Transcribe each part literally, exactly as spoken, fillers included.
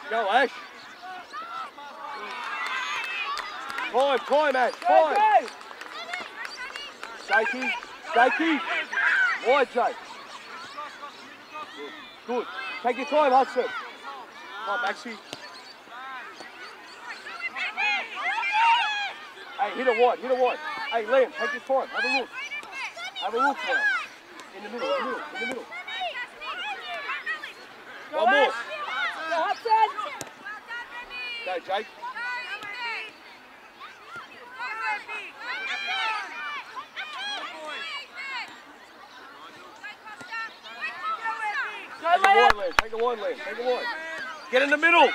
Go, Ash. Time, time, Ash, time. Jakey, Jakey. Wide, Jake. Good. Take your time, Hudson. Come on, Maxie. Hey, hit it wide, hit it wide. Hey, Liam, take your time. Have a look. Have a look now. In the middle, in the middle, in the middle. One more. Go, Hudson. Go, Jake. Take a wide, Liam. Take a wide, Liam. Take a wide. Get in the middle.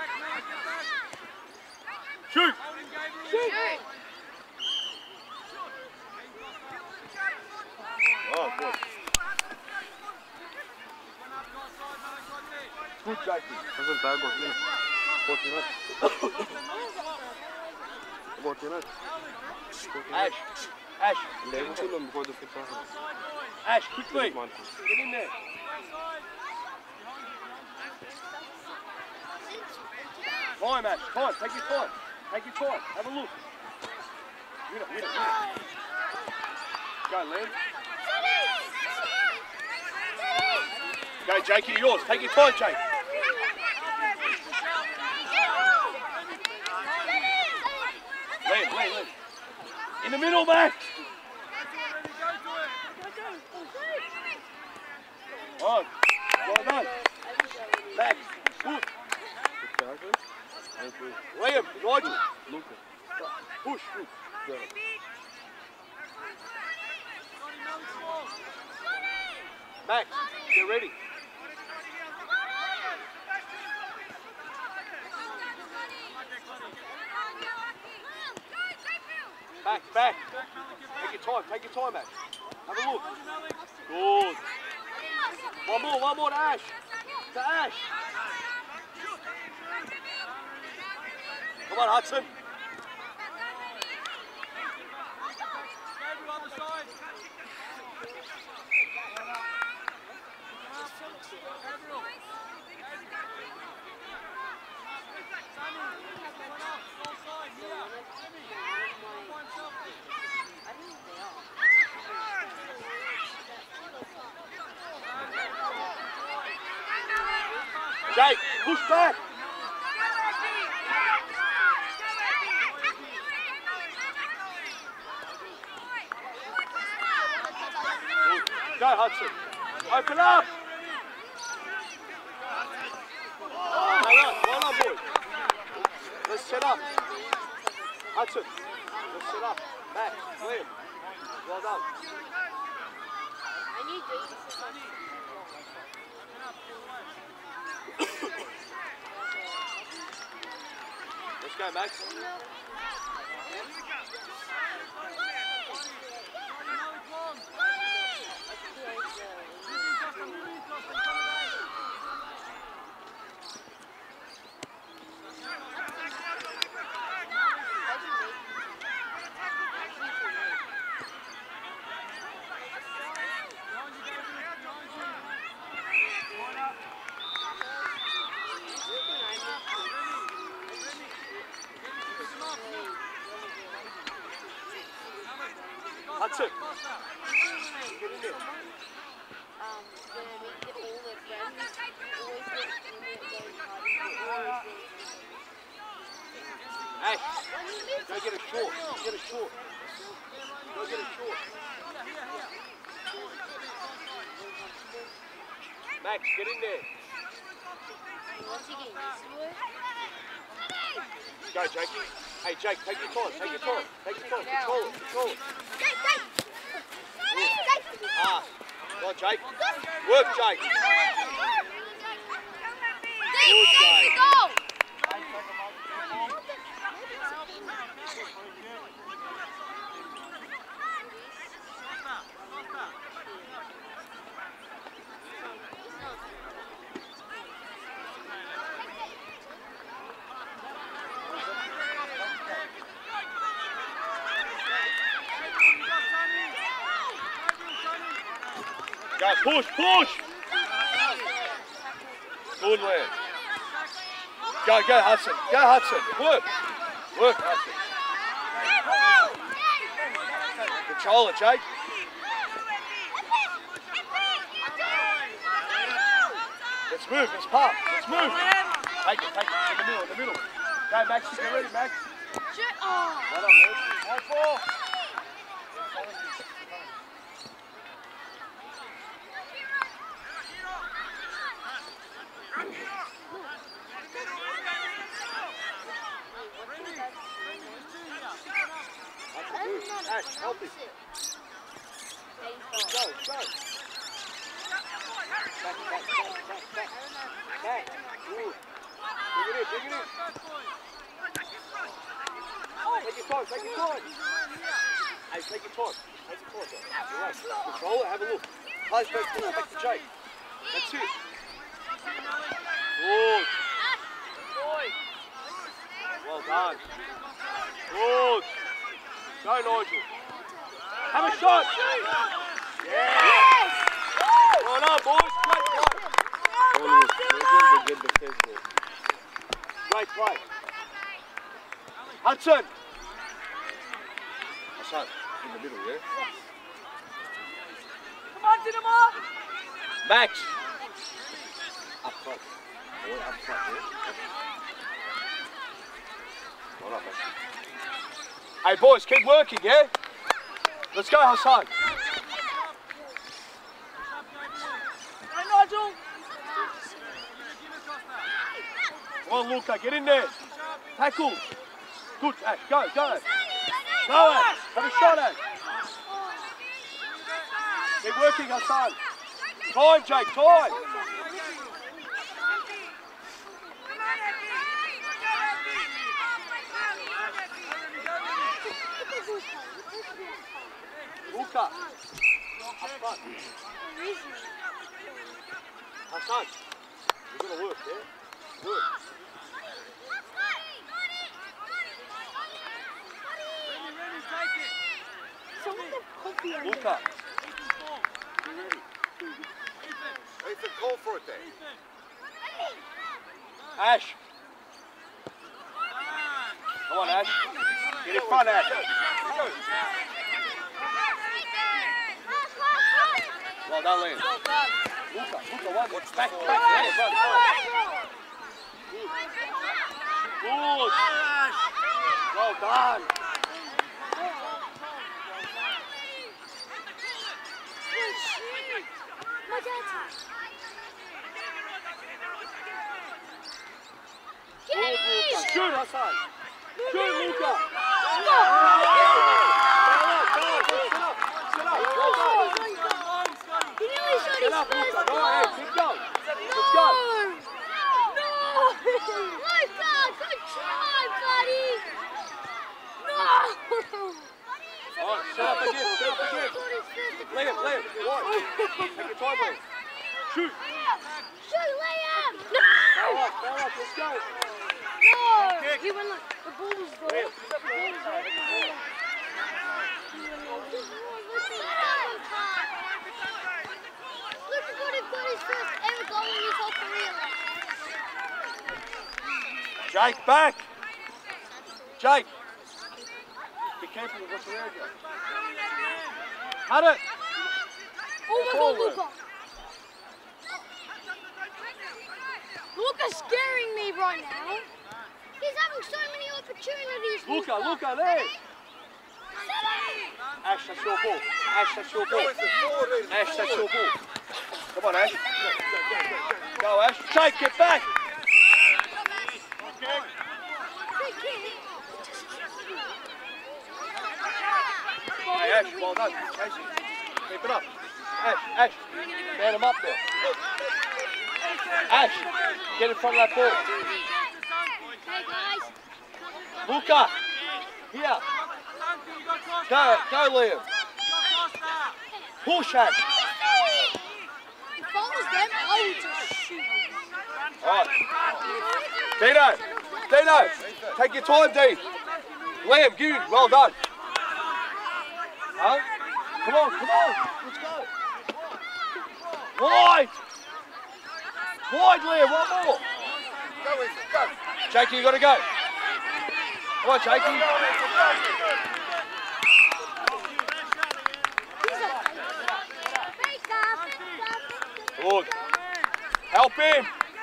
Shoot. Shoot. Oh, good. Good, Jakey. Doesn't that go in? Fortunate. Fortunate. Ash. Ash. Level to them before the fit. Ash, quickly. Get in there. Time, Ash. Time. Take your time. Take your time. Have a look. Win it, win it, win it. Go, Liam. Go, Jakey, yours. Take your time, Jake. Liam, Liam, Liam. In the middle, Max. On. Well done. Max. Good. Liam, Roger. Push. Good. Max, get ready. Back, back. Take your time, take your time, Ash. Have a look. Good. One more, one more to Ash. To Ash. Come on, Hudson. Jake, push back. Go, Hudson. Open up. Well done, well done, boys. Let's set up. Hudson, let's set up. Back, Liam. Well done. I need to. Let's go, Max. Hudson. Get in there. Um, when we get all the friends, always get in it going hard. Ash, go get a short. Get a short. Go get a short. Max, get in there. Once you get used to it. Go, Jake. Hey, Jake, take your time. Take your time. Take your time. Control it. Control it. Ah, go on, Jake. Work, Jake. Good, Jake. Go! Go, push, push. Good, Liam. Go, go, Hudson. Go, Hudson. Work. Work, Hudson. Control it, Jake. Let's move, let's pop. Let's move. Take it, take it. In the middle, in the middle. Go, Max. Get ready, Max. Shoot. Oh. Well done, Luke. High four. Ash, help him. Go, go. Back, back, back, back, back. Back. Good. Dig it in, dig it in. Take your time, take your time. Hey, take your time. Take your time. You're right. Control it, have a look. Pass back to back to Jake. That's it. Good. Well done. Good. Go, Nigel. Have a shot. Yes. Well done, boys. Great play. Great play. Hudson. Hudson, in the middle, yeah? Come on, Dinamo. Max. Up front. Boy, up front, yeah? Well done, Max. Hey boys, keep working, yeah? Let's go, Hassan. Hey, Nigel. Come on, Luca, get in there. Tackle. Good, Ash, go, go. Go, Ash. Have a shot, Ash. Keep working, Hassan. Time, Jake, time. Luca. Up front. Hassan. You're going to work, yeah? Work. Luca. Ethan, call for it there. Ash. Come on, Ash. Get in front, Ash. Well done, Liam. Luca, Luca, one. Back, back, back. Back, back. Good. Well done. Shoot, Hassan. Shoot, Luca. Sit up, Luca. Go ahead. Keep going. Let's go. No! Luca, good try, buddy! No! All right, shut up again. Shut up again. Liam, Liam. Watch. Take your time, Liam. Shoot. Shoot, Liam! No! Foul up, foul up. Let's go. No! He went like, the ball was there. Liam. The ball was there. Look at what he got his first ever goal in his whole career. Jake, back. Jake. Be careful with what's around you. Had it. Oh my God, Luca. Luca's scaring me right now. He's having so many opportunities. Luca, Luca, there. Ash, that's your ball. Ash, that's your ball. Ash, that's your ball. Come on, Ash. Go, Ash. Jake, get back. Hey, Ash, well done. Casey, keep it up. Ash, Ash, man him up there. Ash, get in front of that ball. Hey, guys. Luca, here. Go, go, Liam. Push, Ash. If I was them, I would just shoot. All right. Dino, Dino, take your time, Dean. Liam, good, well done. Huh? Come on, come on, let's go. Wide. Wide, Liam, one more. Go, Ethan, go. Jakey, you got to go. Come on, Jakey. Good. Help him.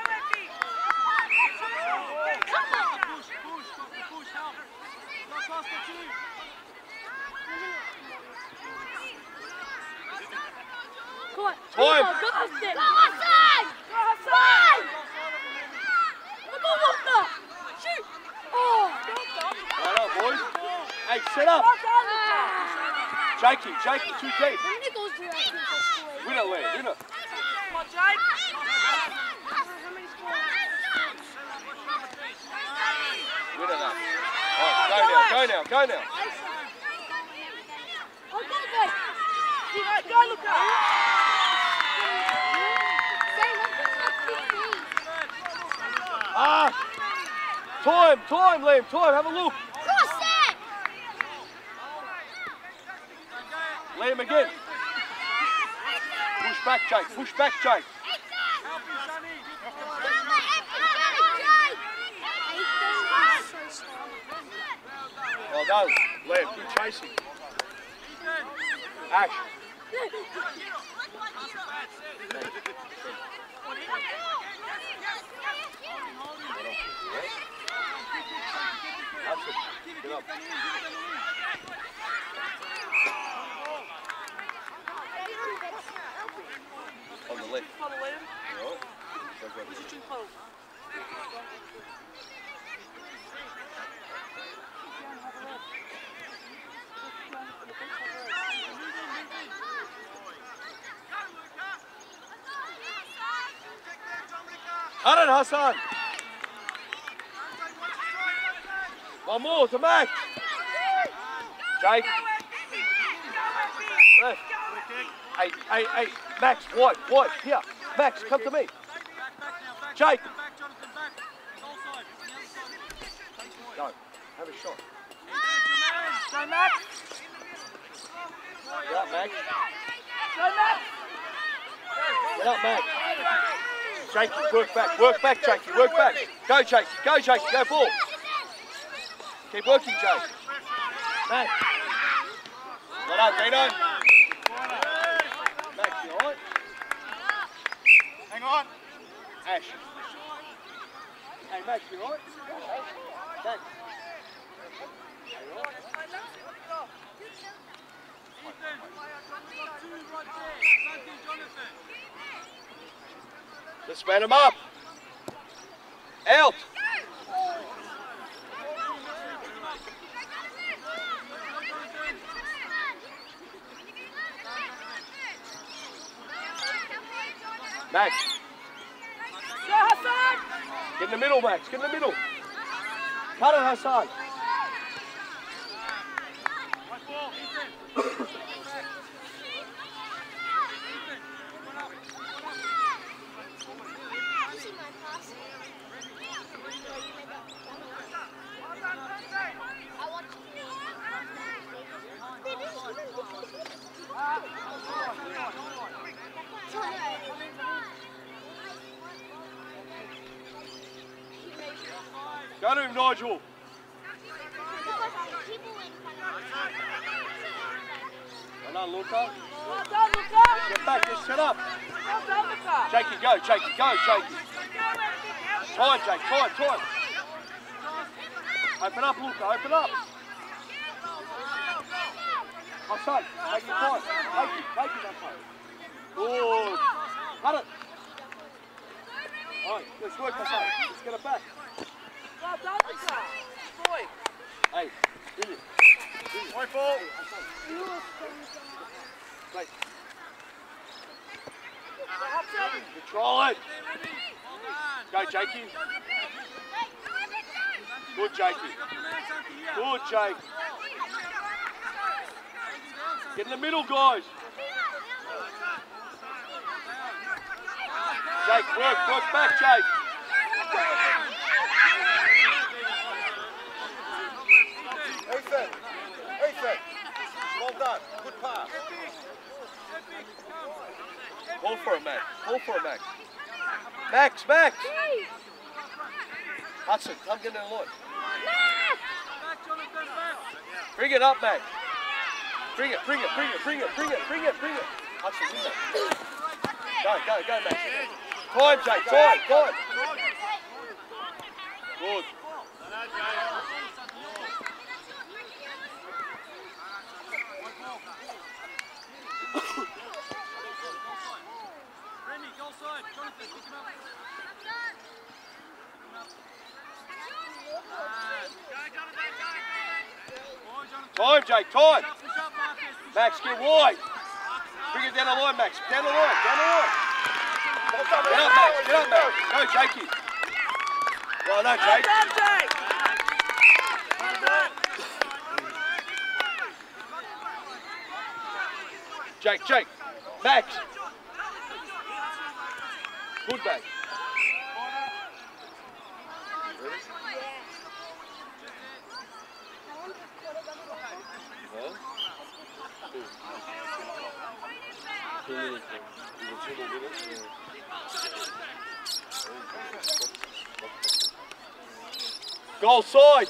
Come on. Time. Go, Hassan! Go, Hassan! Go, Hassan! Come on, Walker! Shoot! Oh! Right up, boys. Hey, set up. Ah. Jakey, Jakey, too deep. When it goes to that, I think that's scoring. Winner, Lee, winner. Come on, Jake. How many scores? Winner now. All right, go now, go now, go now. Oh, go, guys! Right, go, look out. Say, let's just not fifteen. Ah! Time, time, Liam, time, have a look. Cross it! Liam again. Push back, Jake, push back, Jake. Well done, Liam, good chasing. Ash. That's it. Get up. On the left. Follow him. All right. Go, go, go. Position follow. Aaron Hassan. One more to Max. Jake. Left. Hey, hey, hey, Max, white, white, here. Max, come to me. Jake. Go, have a shot. Go, Max. Get up, Max. Go, Max. Get up, Max. Jakey, work back, work back, Jakey, work back. Go, Jakey, go, Jakey, go ball. Keep working, Jakey. Max. Well done, Dino. Max, you alright? Hang on. Ash. Hey, Max, you alright? Max. Let's man him up. Out. Max. Go, Hassan. Get in the middle, Max. Get in the middle. Cut it, Hassan. Go to him, Nigel. Well done, Luca. Well done, Luca. Get back, just set up. Well done, Luca. Jakey, go, Jakey, go, Jakey. Time, Jake, time, time. Open up, Luca, open up. Hassan, take your time. Take it, take it, Hassan. Good. Cut it. All right, let's work, Hassan. Let's get it back. Well done, Luca. Boy. Hey, in it. Point ball. Wait, Hassan. control it. Go, Jakey. Good, Jakey. Good, Jake. Get in the middle, guys. Jake, work, work back, Jake. Ethan. Ethan. Well done. Good pass. Call for a Max. Call for a Max. Max, Max. Hudson, come get in the line. Bring it up, Mac. Bring it, bring it, bring it, bring it, bring it, bring it, bring it. Hudson, win that. Go, go, go, Mac. Time, Jake, time, time. Good. Time, Jake, time. Max, get wide. Bring it down the line, Max. Down the line, down the line. Get up, Max, get up, Max. Go, Jakey. Well done, Jake. Well done, Jake. Well done. Jake, Jake. Max. Good, Max. Goal side.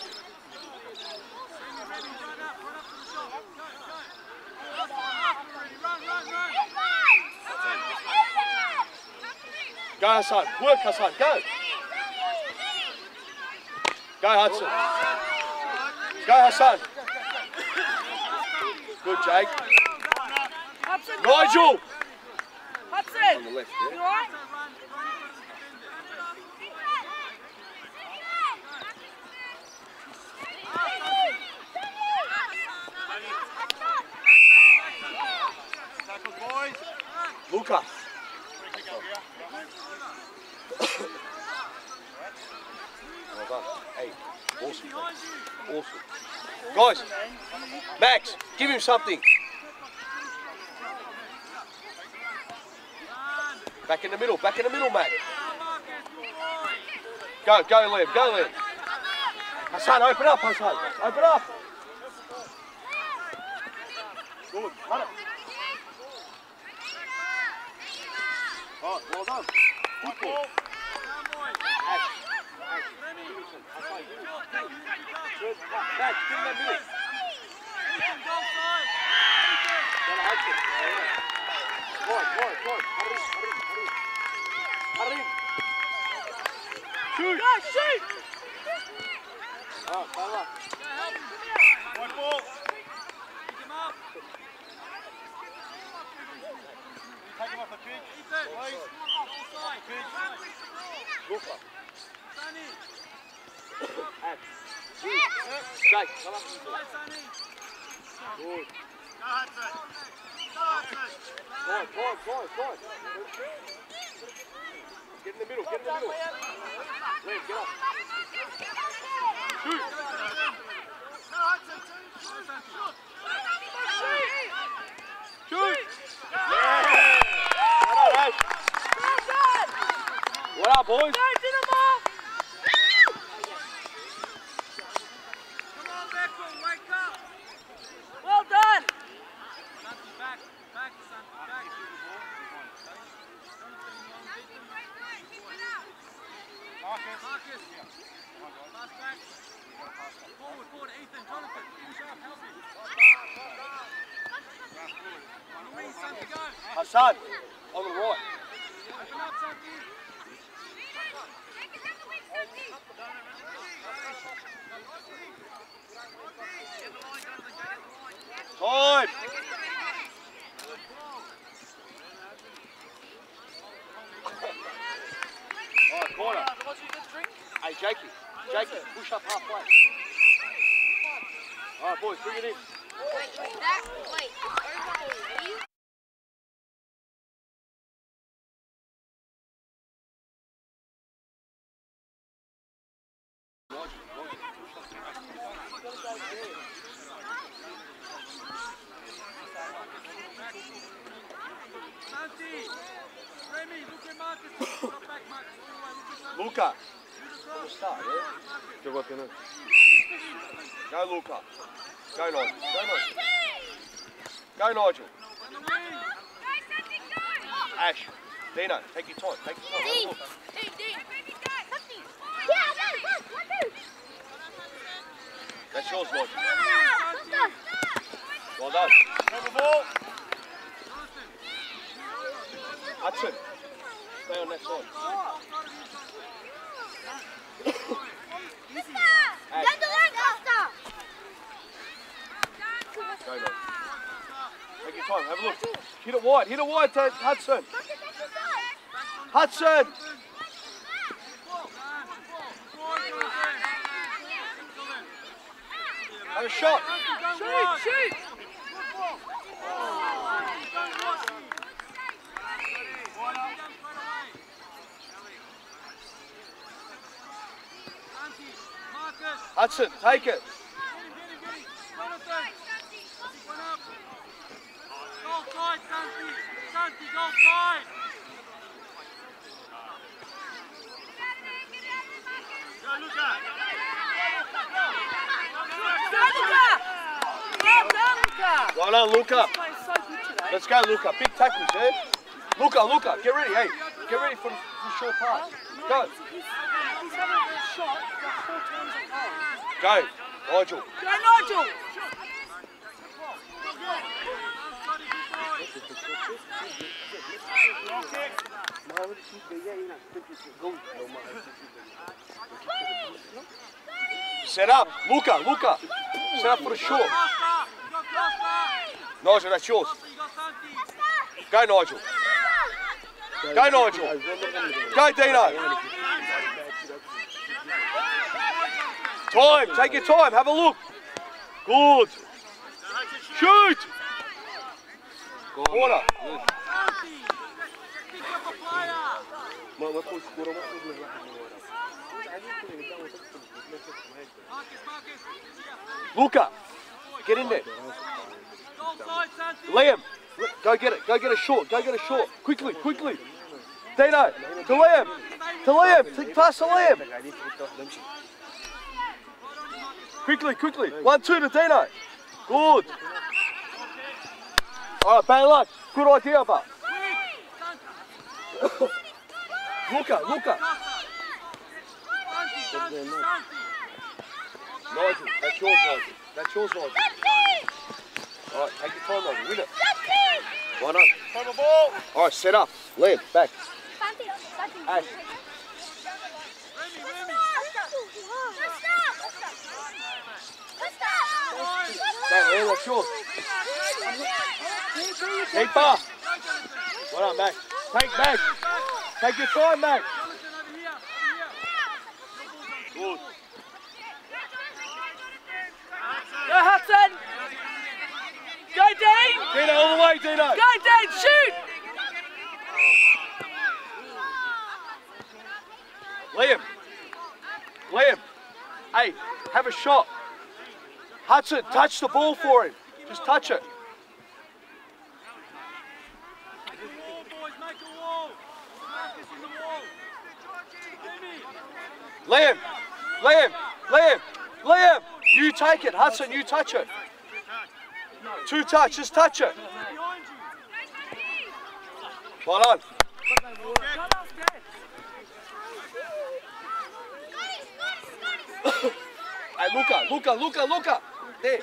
Go Hassan, work Hassan, go. Go Hudson. Go Hassan. Good Jake. Hudson, Nigel. Hudson. On the left, You alright? Luca. Well done. Hey, awesome. Awesome. Guys, Max, give him something. Back in the middle, back in the middle, Max. Go, go, Liam, go, Liam. Hassan, open up, Hassan. Open up. Good, cut it. Oh, well done. Good ball. Ash. Ash. Good. Max, give him that middle. Gotta help him. Go on, go on, go on. Hurry, hurry, hurry. Hurry. Shoot. Go, shoot. Oh, fella. One ball. Take him off the pitch, please. Pitch. Look up. Ash. Jake, come up. Good. Go Hudson. Go Hudson. Go on, go on, go on, go on. Get in the middle, get in the middle. Liam, get up. Shoot. Go Hudson. Shoot. Shoot. Yeah. Well done, Ash. Well done. What up, boys? Go, Dinamo. Come on, Beckel, wake up! Well done. Santi, back, back, Santi, back. Marcus. Marcus, pass back. Forward, forward, Ethan, Jonathan, finish up, help him. On the wing, Santi, go. Hassan, on the right. Open up, Santi. Time. Alright, corner. Hey, Jakey. Jakey, push up halfway. Alright, boys, bring it in. Wait, wait, that, wait, are you? Santi, Remy, look at Marcus. Drop back, Marcus. All the way, look at Santi. Luca. From the start, yeah? Still working on. Go, Luca. Go, Nigel. Go, Nigel. Go, Nigel. On the wing. Ash. Dino, take your time. Take your time. Have a look. Dean, Dean. Yeah, That's yours, Lord. Well done. Have the ball. Hudson, stay on that side. Go, Lord. Take your time, have a look. Hit it wide, hit it wide to Hudson. Hudson! Have a shot. Shoot, shoot. Hudson, take it. Well done, Luca. Let's go, Luca. Big tackles, eh? Luca, Luca, get ready, hey. Get ready for the, for the short pass. Go. Go, Nigel. Go, Nigel. Set up, Luca, Luca. Set up for the short. Nigel, that's yours. Go, Nigel. Go, Nigel. Go, Dino. Time, take your time, have a look. Good. Shoot. Corner. Luca, get in there. Liam, go get it. Go get a short. Go get a short. Quickly, quickly. Dino, to Liam. To Liam. Take pass to Liam. Quickly, quickly. One, two to Dino. Good. All right, bang luck. Good idea, but. Luca, Luca. Nigel, that's yours, Nigel. That's yours, Nigel. All right, take your time, Nigel. Win it. Why not? Have the ball. All right, set up. Liam, back. Ash. Go, Liam, that's yours. Keeper. Well done, Max. Take Max. Take your time, Max. Good. Go, Hudson. Go, Dean. Dino, all the way, Dino. Go, Dean. Shoot. Liam. Liam. Hey, have a shot. Hudson, touch the ball for him. Just touch it. Liam, Liam, Liam, Liam, you take it. Hudson, you touch it. Two touch, just touch it. Well on. Hey, Luca, Luca, Luca, Luca. There.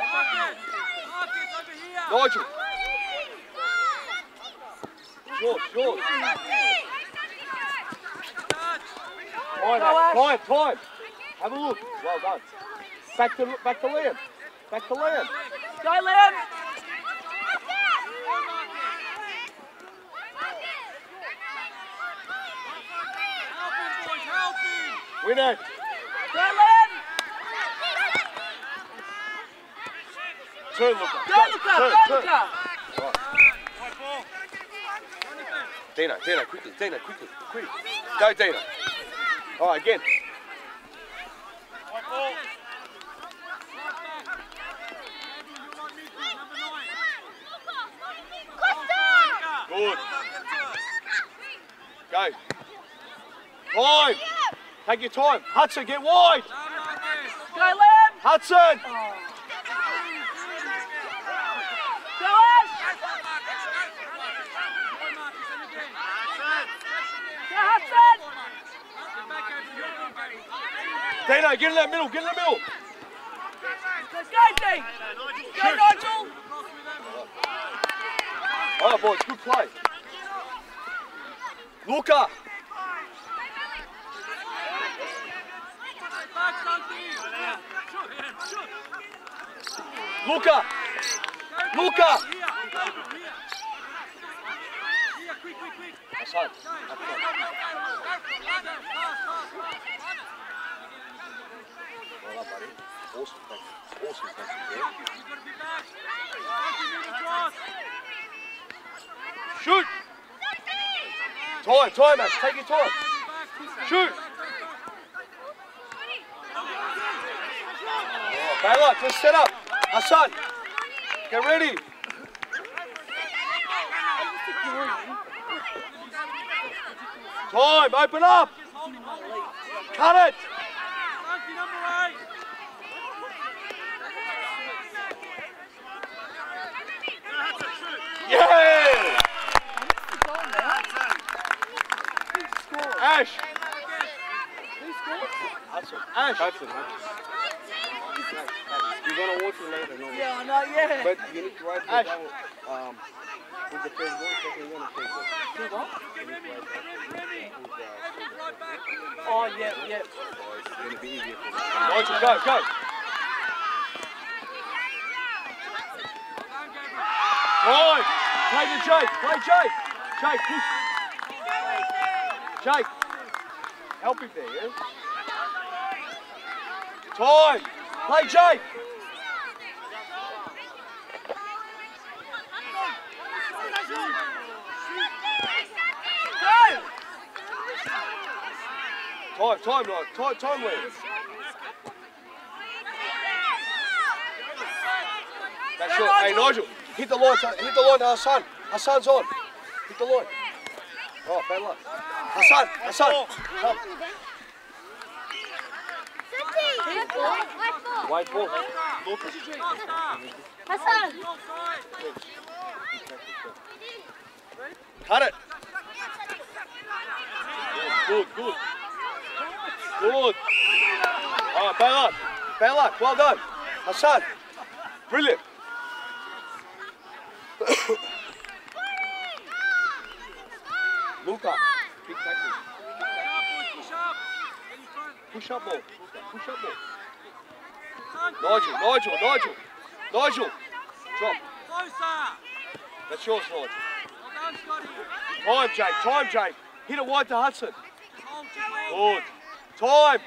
Nigel. Yours, yours. Time, time, time. Have a look. Well done. Back to back to Liam. Back to Liam. Go, Liam. Win it. Go, Liam. Turn, Luca. Go, Luca. Go, Luca. Dino, Dino, quickly, Dino, quickly, quickly. Go, Dino. All right, again. Good. Go. Time. Take your time. Hudson, get wide. Go, Liam. Hudson. Go, Ash. Go, Hudson. Dino, get in that middle, get in the middle. Go, Nigel! Oh, boys, good play. Luca. Luca. Luca. Hassan. Well done, buddy. Awesome, thank you. Awesome, thank you. Shoot! Time, time, Ash. Take your time. Shoot! Oh, bail up. Just set up. Hassan, get ready. Time, open up. Cut it. Yeah! Ash. Hudson. Ash. Hudson, You're going to watch it later, no? Yeah, I know, yeah. But you need to write it Ash. down. Um, who's the first goal, second goal, and third goal. Who what? You need to write that. Who's, uh, Oh, yeah, yeah. so it's going to be easier for me. Nigel, go, go. Time. Play to Jake. Play Jake. Jake, push. Jake. Help him there, yeah? Time. Play Jake. Go! Time, time, Nigel. Time, time, Lee. That's short. Hey, Nigel, hit the line. To, hit the line to Hassan. Hassan's on. Hit the line. Oh, bad luck. Hassan, Hassan. Come. White ball. Lucas. Hassan. Cut it. Good, good. Good. All right, bad luck. Bad luck. Well done. Hassan. Brilliant. Luca. Big tackle. Push up ball. Push up ball. Nigel, Nigel, Nigel. Nigel. Drop. That's yours, Nigel. Time, Jake. Time, Jake. Hit it wide to Hudson. Good. Time.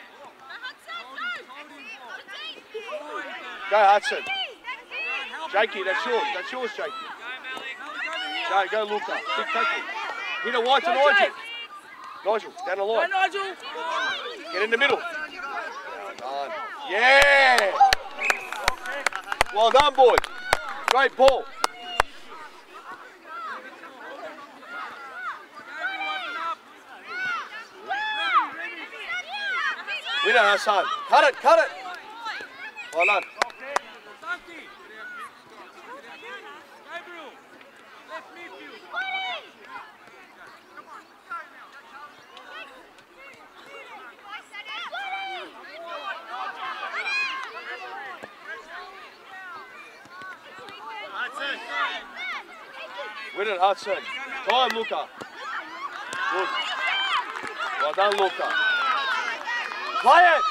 Go, Hudson. Jakey, that's yours. That's yours, Jakey. Go, go, Luca. Big tackle. Hit it wide to Go, Nigel. Jake. Nigel, down the Go, line. Nigel! Get in the middle. Well done. Yeah. Well done, boys. Great ball. We don't have Hassan. Cut it, cut it. Well done. Win it, Hudson. Time, Luca. Good. Well done, Luca. Play it.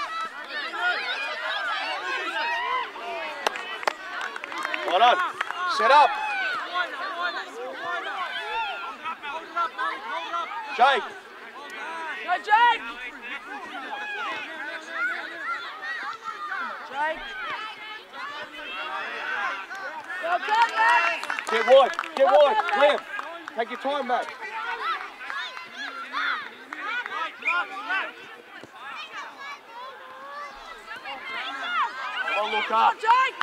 Well done. Set up. Jake. Go, Jake! Jake! Go, go, Max! Get wide. Get wide. Clear. Take your time, mate. Come on, Luca. Go, Jake!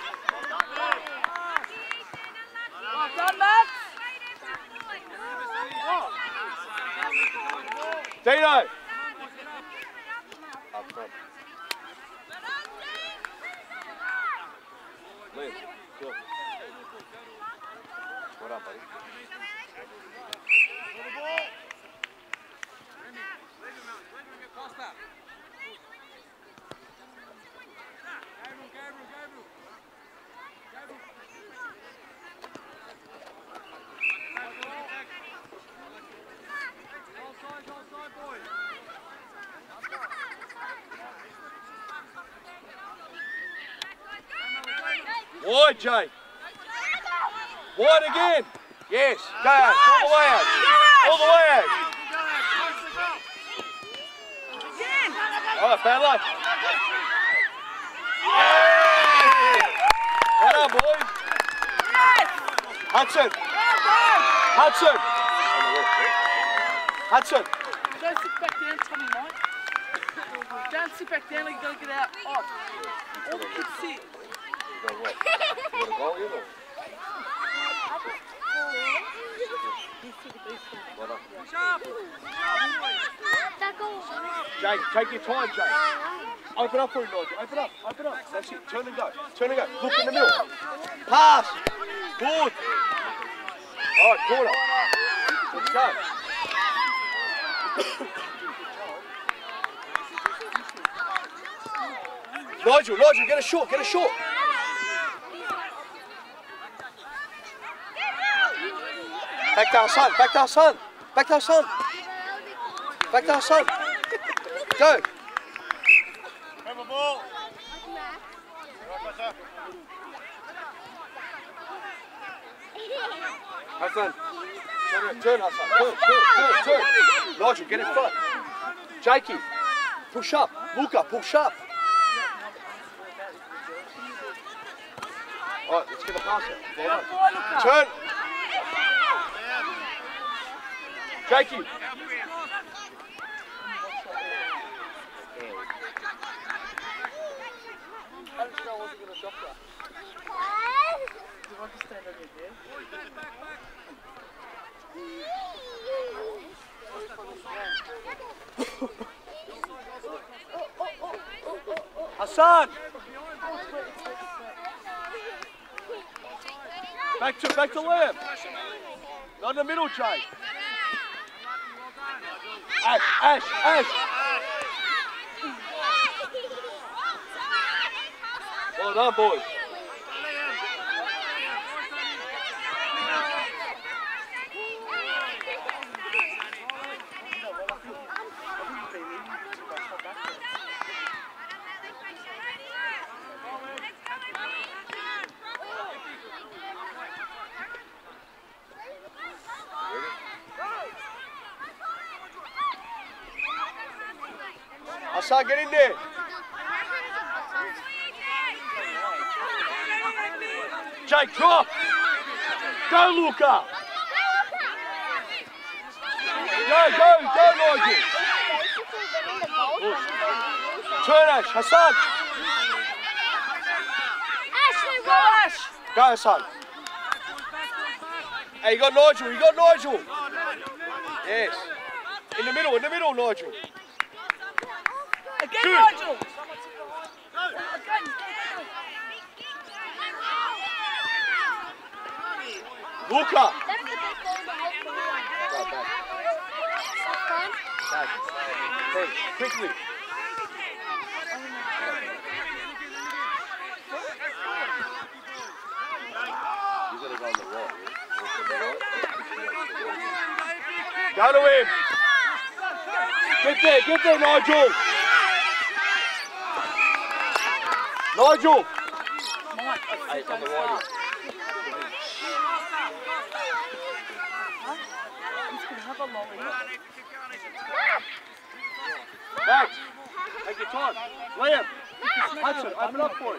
Well done, Max! Dino. Up front. Liam, go. What up, buddy? Wide, Jay. Wide again. Yes. Go out. All the way out. All the way out. All right, bad luck. Yeah. Well done, boys. Hudson. Hudson. Hudson. Don't sit back down, Tommy, mate. Don't sit back down, you gotta get out. Oh. All the kids sit. You got what? You got a goal, you know? Well done. Jake, take your time, Jake. Open up for him, Nigel. Open up, open up. That's it. Turn and go. Turn and go. Look in the middle. Pass. Good. All right, corner. Let's go. Nigel, Nigel, get a shot, get a shot. Back to our son, back to our son, back to our son. Back to our son. Go. Have a ball. Hassan. Turn, turn, Hassan. Turn, turn, turn, turn. Nigel, get in front. Jakey, push up. Luca, push up. All right, let's get a pass out. Well done. Turn. Jakey. Hassan. Back to back to left. Not in the middle, Jay. Ash, Ash, Ash. Well done, boys. Hassan, get in there. Jake, drop. Go, Luca. Go, go, go, Nigel. Turn, Ash. Hassan. Ashley, go, Ash. Go, Hassan. Hey, you got Nigel. You got Nigel. Yes. In the middle, in the middle, Nigel. Again, Shoot. Nigel. Luca. That's the best goal of the whole career. Go back. Fun. Back. Hey, quickly. You gotta go on the right. Go to him. Get there, get there, Nigel. Nigel. Hey, on the right. Max, take your time. Liam, Hudson, open up for him.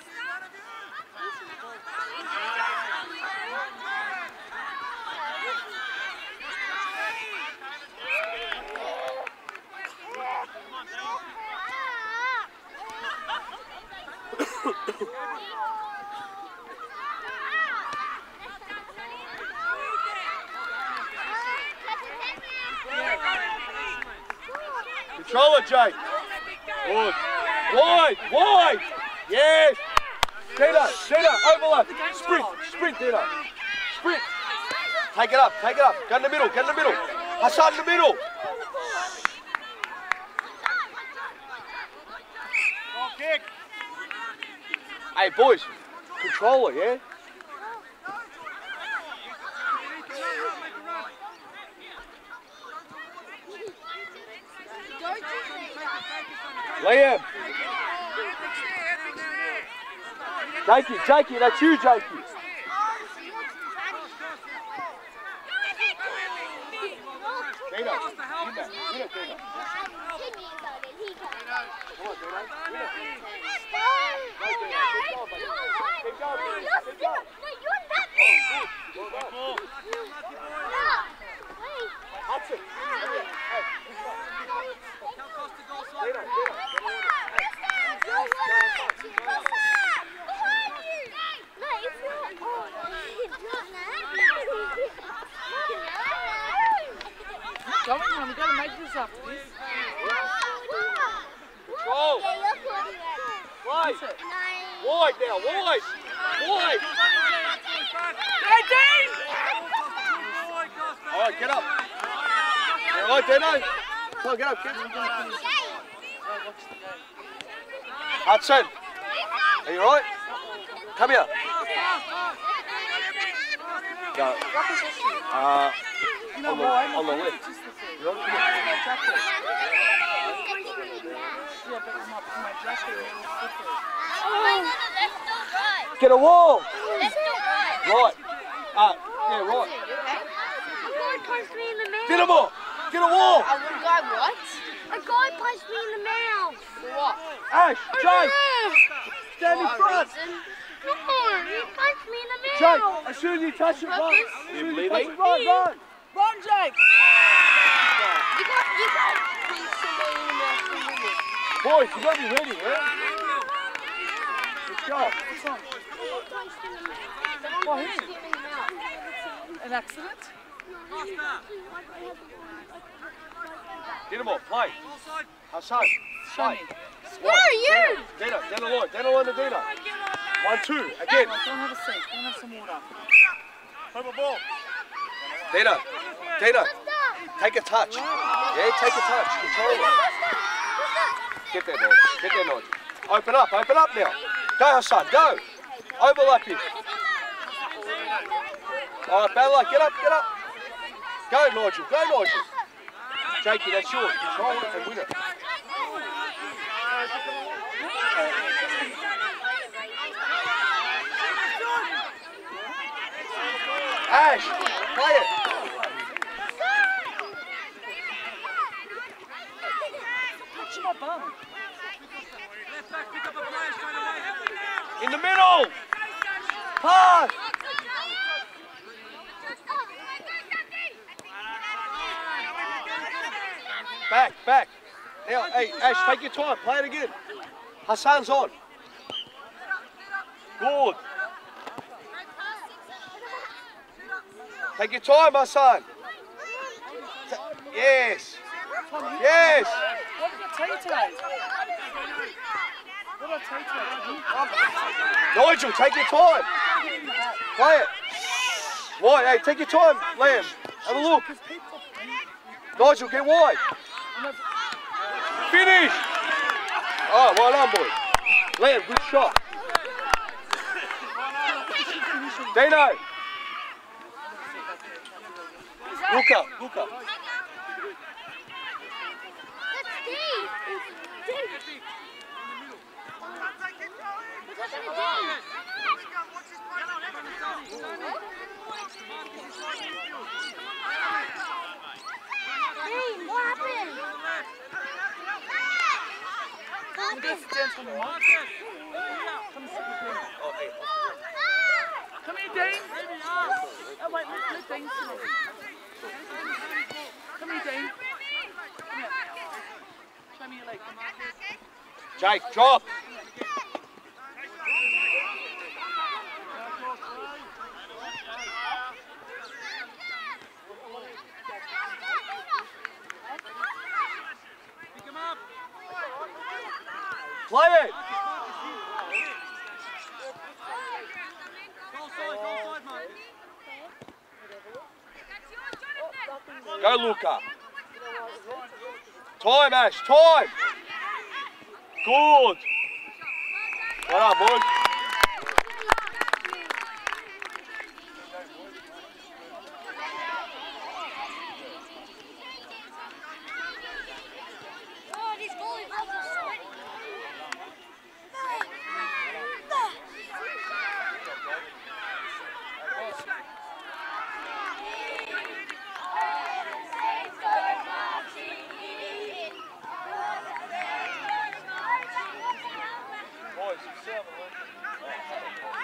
Control it, Jake. Good. Wide, wide. Yes. Tito, Tito, overlap. Sprint, sprint, Tito. Sprint. Take it up, take it up. Get in the middle, get in the middle. Hassan in the middle. Ball kick. Hey, boys. control it, yeah? Liam. Jakey, Jakey, that's you, Jakey. Dino, Dino, Dino, Dino. Come on, Dino. Hudson. Come on, we gotta make this up, please. Control. Wide. Wide now, wide. Wide. eighteen! All right, get up. All right, Dino. Come on, get up, kids. Hudson. Are you all right? Come here. Go. Uh, on the, on the left. You all right? Yeah, but my, my jacket Get a wall. Left or right? Right. Uh, yeah, right. A guy punched me in the mouth. Get a wall. Get a wall. A guy what? A guy punched me in the mouth. What? Ash, Jake, stand in front. No, he punched me in the mouth. Jake, as soon as you touch it, run. As soon as you touch it, run, run. Run, Jake! You got, you got punch somebody in the mouth. Boys, you got to be ready, yeah? Let's go. What's wrong? Someone punched him in the mouth. Someone What, punched who? him in the mouth. An accident? Get him off, play. Hassan, Show play. me. Where are you? Dino, Dino Lloyd, Dino Lloyd and Dino. One, two, again. Go and have a seat. Go and have some water. Over ball. Dino, Dino, take a touch. Yeah, take a touch, control it. Get there, Lloyd, get there, Lloyd. Open up, open up now. Go, Hassan, go. Overlap him. All right, Bella, get up, get up. Go, Nigel, go, Nigel. Jakey, that's yours. Control it and win it. Ash, play it. Touch my bum. Left back, pick up a player straight away. In the middle. Pass. Back, back. Now, hey, Ash, take your time. Play it again. Hassan's on. Good. Take your time, Hassan. Ta yes. Yes. What did I tell you today? What did I tell you today? Nigel, take your time. Play it. Wide, hey, take your time, Liam. Have a look. Nigel, get wide. Finish. Oh, well done, boy. Liam, good shot. Dino. Look up, look up. That's Steve. Steve. What's happening, Steve? What happened? We'll go sit down from the mic. Come and sit with me. Come here, Dean. Oh, wait, let, let Dean sit. Come here, Dean. Come here. Show me your leg. Jake, drop. Pick him up. Play it. Goal side, goal side, mate. Go, Luca. Time, Ash, time. Good. Well done, boys. have a look.